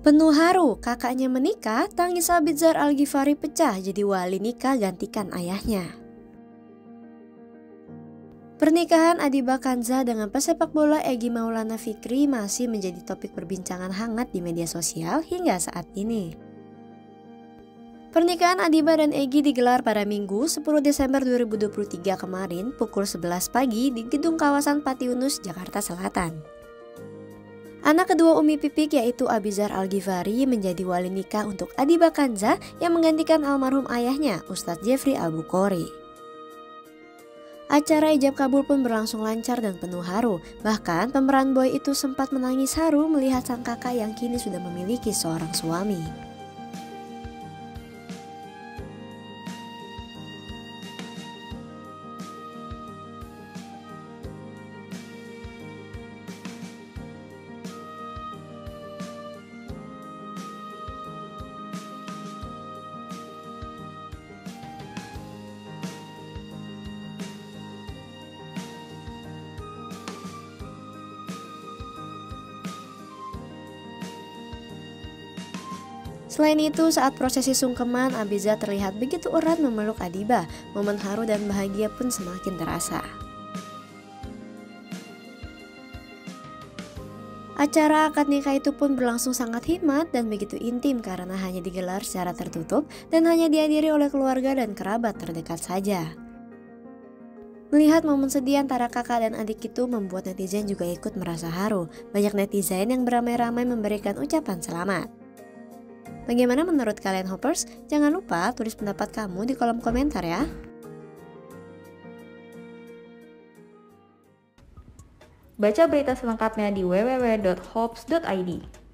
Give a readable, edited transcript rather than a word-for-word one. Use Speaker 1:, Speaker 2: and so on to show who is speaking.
Speaker 1: Penuh haru, kakaknya menikah, tangis Abizar Al-Ghifari pecah jadi wali nikah gantikan ayahnya. Pernikahan Adiba Kanza dengan pesepak bola Egy Maulana Fikri masih menjadi topik perbincangan hangat di media sosial hingga saat ini. Pernikahan Adiba dan Egy digelar pada Minggu 10 Desember 2023 kemarin pukul 11 pagi di gedung kawasan Patiunus, Jakarta Selatan. Anak kedua Umi Pipik yaitu Abizar Al-Ghifari menjadi wali nikah untuk Adiba Kanza yang menggantikan almarhum ayahnya Ustadz Jeffrey Al-Bukhari. Acara ijab kabul pun berlangsung lancar dan penuh haru. Bahkan pemeran boy itu sempat menangis haru melihat sang kakak yang kini sudah memiliki seorang suami. Selain itu, saat prosesi sungkeman, Abizar terlihat begitu erat memeluk Adiba. Momen haru dan bahagia pun semakin terasa. Acara akad nikah itu pun berlangsung sangat hikmat dan begitu intim karena hanya digelar secara tertutup dan hanya dihadiri oleh keluarga dan kerabat terdekat saja. Melihat momen sedih antara kakak dan adik itu membuat netizen juga ikut merasa haru. Banyak netizen yang beramai-ramai memberikan ucapan selamat. Bagaimana menurut kalian Hoppers? Jangan lupa tulis pendapat kamu di kolom komentar ya.
Speaker 2: Baca berita selengkapnya di www.hops.id.